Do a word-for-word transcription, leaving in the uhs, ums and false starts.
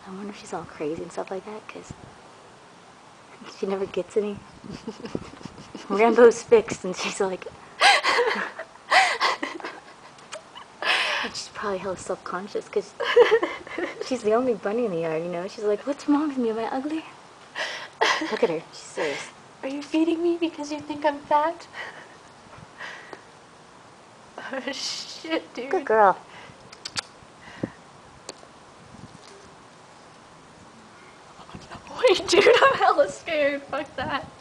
I wonder if she's all crazy and stuff like that, because she never gets any. Rambo's fixed, and she's like... and she's probably hella self-conscious, because she's the only bunny in the yard, you know? She's like, what's wrong with me? Am I ugly? Look at her. She's serious. Are you feeding me because you think I'm fat? Oh, shit, dude. Good girl. Wait, dude, I'm hella scared. Fuck that.